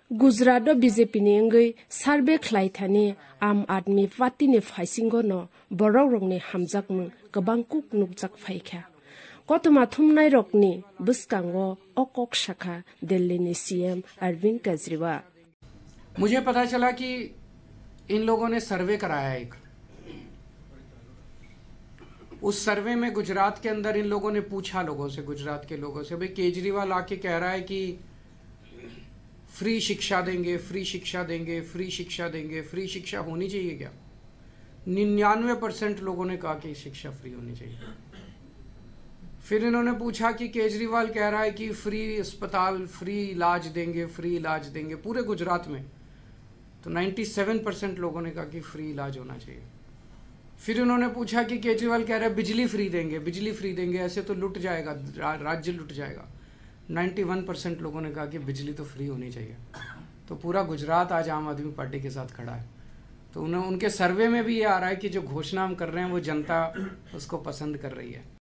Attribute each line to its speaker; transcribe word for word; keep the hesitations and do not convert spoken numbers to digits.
Speaker 1: Gujarat BJP ने अंगई सर्वे खलाइथाने आम आदमी पार्टी ने फाइसिंगो न बरौ रंगने हामजाक न गोबां कुक नुकजाक फाइखा कतमा थुमनाय रकनी बुस्कांगो अकक शाखा दिल्ली ने सीएम अरविंद केजरीवाल।
Speaker 2: मुझे पता चला कि इन लोगों ने सर्वे कराया एक, उस सर्वे में गुजरात के अंदर इन लोगों ने पूछा लोगों से, गुजरात के लोगों से, भाई केजरीवाल आके कह रहा है कि फ्री शिक्षा देंगे, फ्री शिक्षा देंगे, फ्री शिक्षा देंगे, फ्री शिक्षा होनी चाहिए क्या? निन्यानवे परसेंट लोगों ने कहा कि शिक्षा फ्री होनी चाहिए। फिर इन्होंने पूछा कि केजरीवाल कह रहा है कि फ्री अस्पताल, फ्री इलाज देंगे, फ्री इलाज देंगे पूरे गुजरात में, तो सत्तानवे परसेंट लोगों ने कहा कि फ्री इलाज होना चाहिए। फिर उन्होंने पूछा कि केजरीवाल कह रहा है बिजली फ्री देंगे, बिजली फ्री देंगे, ऐसे तो लुट जाएगा, राज्य लुट जाएगा। इक्यानवे परसेंट लोगों ने कहा कि बिजली तो फ्री होनी चाहिए। तो पूरा गुजरात आज आम आदमी पार्टी के साथ खड़ा है। तो उन्हें उनके सर्वे में भी ये आ रहा है कि जो घोषणा हम कर रहे हैं वो जनता उसको पसंद कर रही है।